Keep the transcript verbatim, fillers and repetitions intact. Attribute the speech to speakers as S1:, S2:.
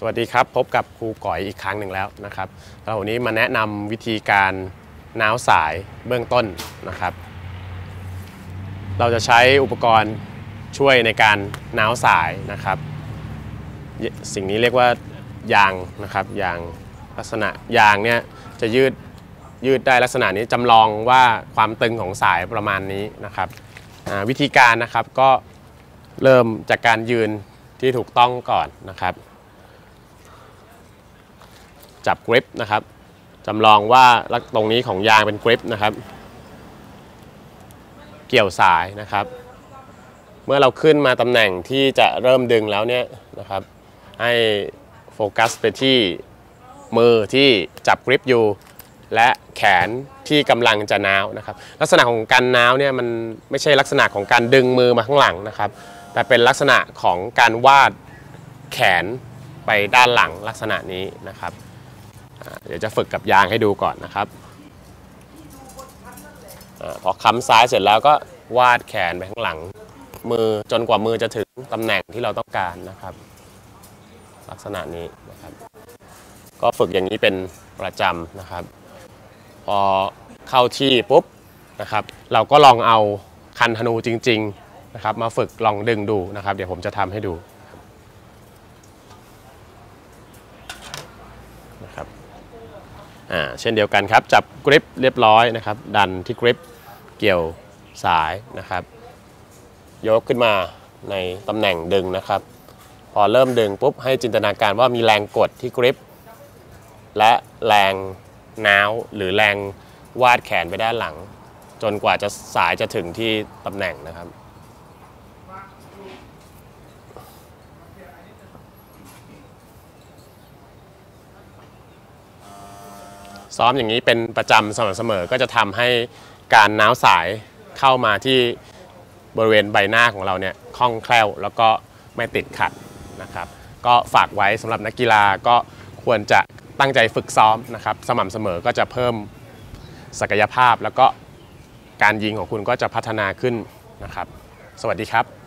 S1: วัสดีครับพบกับครูก๋อยอีกครั้งหนึ่งแล้วนะครับแล้ววันนี้มาแนะนำวิธีการน้าวสายเบื้องต้นนะครับเราจะใช้อุปกรณ์ช่วยในการน้าวสายนะครับสิ่งนี้เรียกว่ายางนะครับยางลักษณะยางเนี่ยจะยืดยืดได้ลักษณะนี้จำลองว่าความตึงของสายประมาณนี้นะครับวิธีการนะครับก็เริ่มจากการยืนที่ถูกต้องก่อนนะครับจับกริปนะครับจำลองว่าตรงนี้ของยางเป็นกริปนะครับเกี่ยวสายนะครับเมื่อเราขึ้นมาตำแหน่งที่จะเริ่มดึงแล้วเนี่ยนะครับให้โฟกัสไปที่มือที่จับกริปอยู่และแขนที่กำลังจะน้าวนะครับลักษณะของการน้าวเนี่ยมันไม่ใช่ลักษณะของการดึงมือมาข้างหลังนะครับแต่เป็นลักษณะของการวาดแขนไปด้านหลังลักษณะนี้นะครับเดี๋ยวจะฝึกกับยางให้ดูก่อนนะครับพอค้ำซ้ายเสร็จแล้วก็วาดแขนไปข้างหลังมือจนกว่ามือจะถึงตำแหน่งที่เราต้องการนะครับลักษณะนี้นะครับก็ฝึกอย่างนี้เป็นประจำนะครับพอเข้าที่ปุ๊บนะครับเราก็ลองเอาคันธนูจริงๆนะครับมาฝึกลองดึงดูนะครับเดี๋ยวผมจะทำให้ดูนะครับอ่าเช่นเดียวกันครับจับกริปเรียบร้อยนะครับดันที่กริปเกี่ยวสายนะครับยกขึ้นมาในตำแหน่งดึงนะครับพอเริ่มดึงปุ๊บให้จินตนาการว่ามีแรงกดที่กริปและแรงน้าวหรือแรงวาดแขนไปด้านหลังจนกว่าจะสายจะถึงที่ตำแหน่งนะครับซ้อมอย่างนี้เป็นประจำสม่ำเสมอก็จะทำให้การน้าวสายเข้ามาที่บริเวณใบหน้าของเราเนี่ยคล่องแคล่วแล้วก็ไม่ติดขัดนะครับก็ฝากไว้สำหรับนักกีฬาก็ควรจะตั้งใจฝึกซ้อมนะครับสม่ำเสมอก็จะเพิ่มศักยภาพแล้วก็การยิงของคุณก็จะพัฒนาขึ้นนะครับสวัสดีครับ